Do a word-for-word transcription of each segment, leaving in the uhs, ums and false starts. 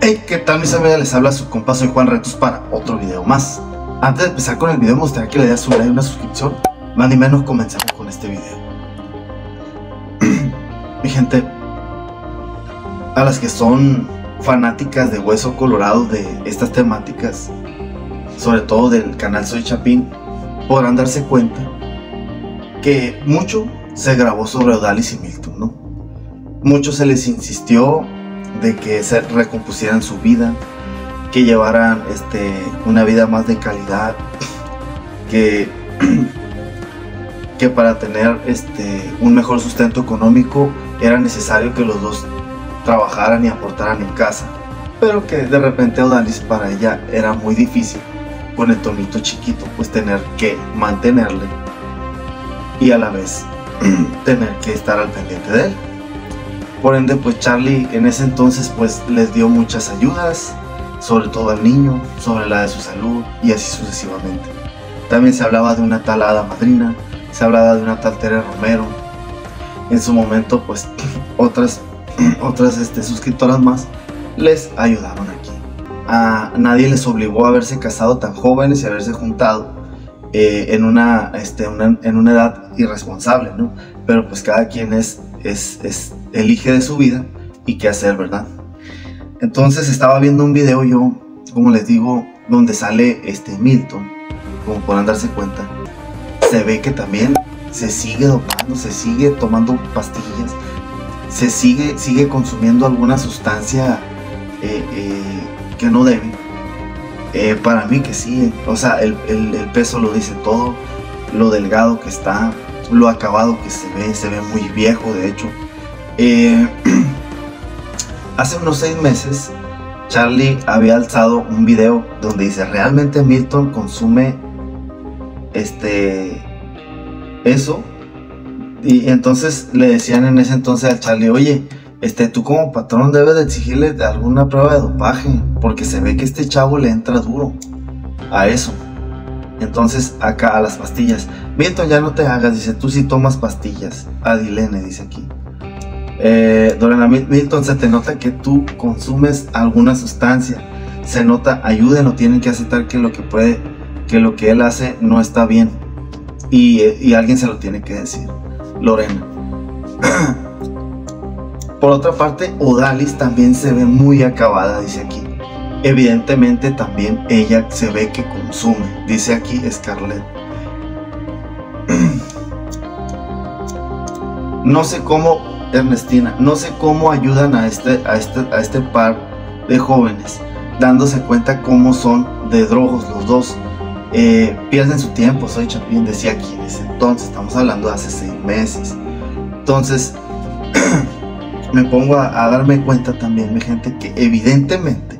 Hey, ¿qué tal mis amigos? Les habla su compa, soy Juan Retos para otro video más. Antes de empezar con el video me gustaría que le dieras un like y una suscripción. Más ni menos comenzamos con este video. Mi gente, a las que son fanáticas de Hueso Colorado, de estas temáticas, sobre todo del canal Soy Chapín, podrán darse cuenta que mucho se grabó sobre Odalis y Milton, ¿no? Mucho se les insistió de que se recompusieran su vida, que llevaran este, una vida más de calidad, que, que para tener este, un mejor sustento económico era necesario que los dos trabajaran y aportaran en casa, pero que de repente Odalis para ella era muy difícil con el Tonito chiquito, pues tener que mantenerle y a la vez tener que estar al pendiente de él. Por ende, pues Charlie en ese entonces pues les dio muchas ayudas, sobre todo al niño, sobre la de su salud y así sucesivamente. También se hablaba de una tal hada madrina, se hablaba de una tal Tere Romero. En su momento pues otras, otras este, suscriptoras más les ayudaron aquí. A nadie les obligó a haberse casado tan jóvenes y haberse juntado eh, en, una, este, una, en una edad irresponsable, ¿no? Pero pues cada quien es, es, es elige de su vida y qué hacer, ¿verdad? Entonces estaba viendo un video yo, como les digo, donde sale este Milton, como podrán darse cuenta. Se ve que también se sigue dopando, se sigue tomando pastillas, se sigue, sigue consumiendo alguna sustancia eh, eh, que no debe. Eh, para mí que sí, o sea, el, el, el peso lo dice todo, lo delgado que está, lo acabado que se ve, se ve muy viejo de hecho. Eh, hace unos seis meses Charlie había alzado un video donde dice: realmente Milton consume este eso, y entonces le decían en ese entonces al Charlie: oye, este, tú como patrón debes de exigirle alguna prueba de dopaje, porque se ve que este chavo le entra duro a eso. Entonces acá a las pastillas: Milton, ya no te hagas, dice, tú sí tomas pastillas. Adilene dice aquí: eh, Dorena, Milton, se te nota que tú consumes alguna sustancia, se nota, ayúdenlo, tienen que aceptar que lo que puede, que lo que él hace no está bien, y, y alguien se lo tiene que decir. Lorena. Por otra parte, Odalis también se ve muy acabada, dice aquí. Evidentemente también ella se ve que consume, dice aquí Scarlett. No sé cómo, Ernestina, no sé cómo ayudan a este, a este, a este par de jóvenes, dándose cuenta cómo son de drogos los dos. Eh, pierden su tiempo. Soy Chapín decía aquí en ese entonces, estamos hablando de hace seis meses. Entonces me pongo a, a darme cuenta también, mi gente, que evidentemente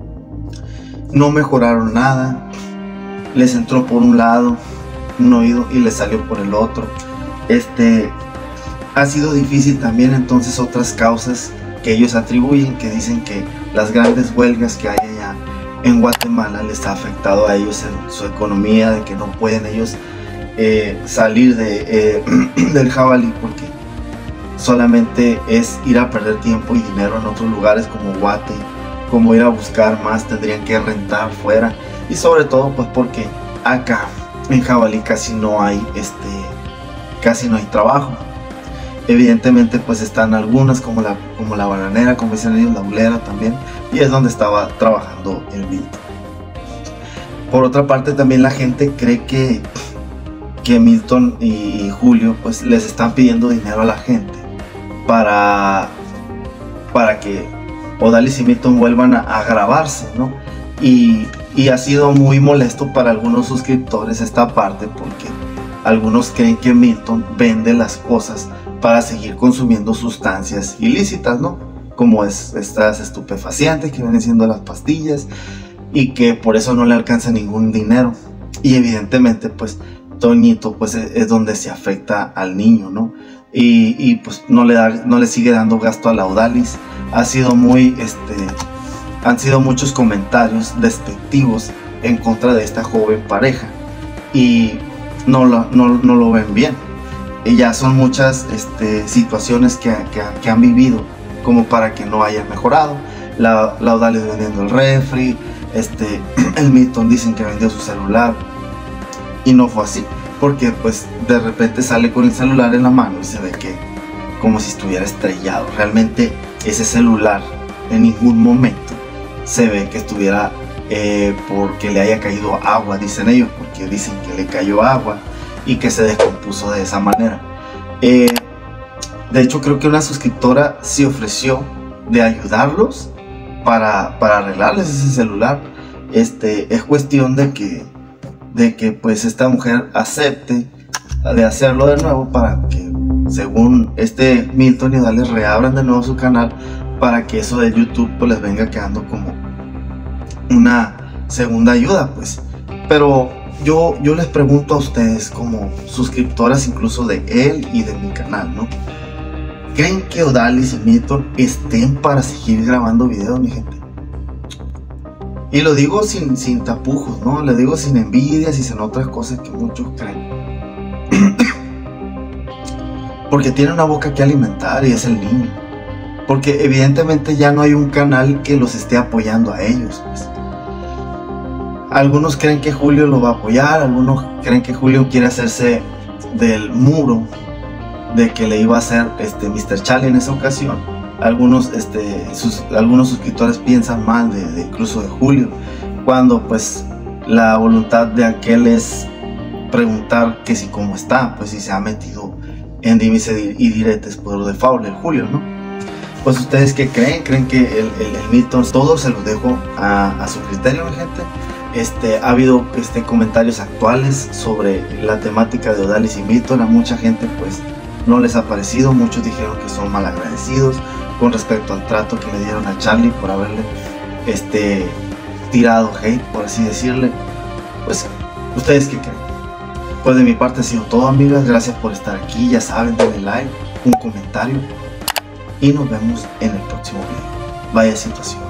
no mejoraron nada. Les entró por un lado un oído y les salió por el otro. Este ha sido difícil también. Entonces otras causas que ellos atribuyen, que dicen que las grandes huelgas que hay allá en Guatemala les ha afectado a ellos en su economía, de que no pueden ellos eh, salir de, eh, del jabalí, porque solamente es ir a perder tiempo y dinero en otros lugares como Guate, como ir a buscar más, tendrían que rentar fuera, y sobre todo pues porque acá en jabalí casi no hay este casi no hay trabajo. Evidentemente pues están algunas como la, como la bananera, como dicen ellos, la bulera también, y es donde estaba trabajando el Milton. Por otra parte también la gente cree que, que Milton y Julio pues les están pidiendo dinero a la gente para, para que Odalis y Milton vuelvan a, a grabarse, ¿no? Y, y ha sido muy molesto para algunos suscriptores esta parte, porque algunos creen que Milton vende las cosas para seguir consumiendo sustancias ilícitas, ¿no? Como es estas estupefacientes que vienen siendo las pastillas, y que por eso no le alcanza ningún dinero. Y evidentemente pues Toñito pues es, es donde se afecta al niño, ¿no? Y, y pues no le, da, no le sigue dando gasto a la Odalis. Ha sido muy, este, han sido muchos comentarios despectivos en contra de esta joven pareja, y no lo, no, no lo ven bien. Y ya son muchas este, situaciones que, que, que han vivido como para que no hayan mejorado. la, la Odalis vendiendo el refri, este, el Milton dicen que vendió su celular, y no fue así, porque pues de repente sale con el celular en la mano y se ve que como si estuviera estrellado. Realmente ese celular en ningún momento se ve que estuviera eh, porque le haya caído agua, dicen ellos, porque dicen que le cayó agua y que se descompuso de esa manera. Eh, de hecho, creo que una suscriptora se ofreció de ayudarlos para, para arreglarles ese celular. Este, es cuestión de que, de que pues esta mujer acepte de hacerlo de nuevo, para que, según este Milton y Odalis, reabran de nuevo su canal, para que eso de YouTube pues les venga quedando como una segunda ayuda, pues. Pero yo, yo les pregunto a ustedes, como suscriptoras incluso de él y de mi canal, ¿no? ¿Creen que Odalis y Milton estén para seguir grabando videos, mi gente? Y lo digo sin, sin tapujos, ¿no? Le digo sin envidias y sin otras cosas que muchos creen. Porque tiene una boca que alimentar, y es el niño. Porque evidentemente ya no hay un canal que los esté apoyando a ellos, pues. Algunos creen que Julio lo va a apoyar, algunos creen que Julio quiere hacerse del muro de que le iba a hacer este mister Chale en esa ocasión. Algunos, este, sus, algunos suscriptores piensan mal de, de incluso de Julio, cuando pues la voluntad de aquel es preguntar que si cómo está, pues si se ha metido en dimes y diretes por default el Julio, ¿no? Pues ustedes qué creen, creen que el, el, el Milton, todo se lo dejo a, a su criterio, mi gente. Este, ha habido este, comentarios actuales sobre la temática de Odalis y Milton. A mucha gente pues no les ha parecido, muchos dijeron que son malagradecidos con respecto al trato que le dieron a Charlie por haberle este, tirado hate, por así decirle. Pues, ¿ustedes qué creen? Pues de mi parte ha sido todo, amigas. Gracias por estar aquí, ya saben, denle like, un comentario y nos vemos en el próximo video. Vaya situación.